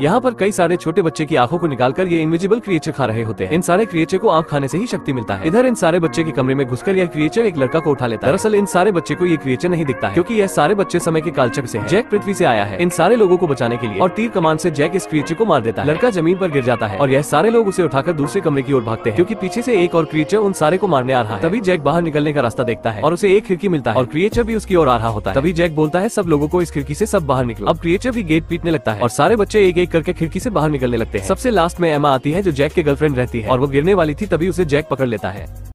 यहाँ पर कई सारे छोटे बच्चे की आंखों को निकालकर ये इनविजिबल क्रिएचर खा रहे होते हैं। इन सारे क्रिएचर को आंख खाने से ही शक्ति मिलता है। इधर इन सारे बच्चे के कमरे में घुसकर यह क्रिएचर एक लड़का को उठा लेता है। दरअसल इन सारे बच्चे को ये क्रिएचर नहीं दिखता है, क्योंकि यह सारे बच्चे समय के कालचक्र से हैं। जैक पृथ्वी से आया है इन सारे लोगों को बचाने के लिए और तीर कमान से जैक इस क्रिएचर को मार देता है। लड़का जमीन पर गिर जाता है और यह सारे लोग उसे उठाकर दूसरे कमरे की ओर भागते हैं, क्योंकि पीछे से एक और क्रिएचर उन सारे को मारने आ रहा है। तभी जैक बाहर निकलने का रास्ता देखता है और उसे एक खिड़की मिलता है और क्रिएचर भी उसकी ओर आ रहा होता है। तभी जैक बोलता है सब लोगों को इस खिड़की से सब बाहर निकलो। अब क्रिएचर भी गेट पीटने लगता है और सारे बच्चे एक एक करके खिड़की से बाहर निकलने लगते हैं। सबसे लास्ट में एमा आती है जो जैक के गर्लफ्रेंड रहती है और वो गिरने वाली थी, तभी उसे जैक पकड़ लेता है।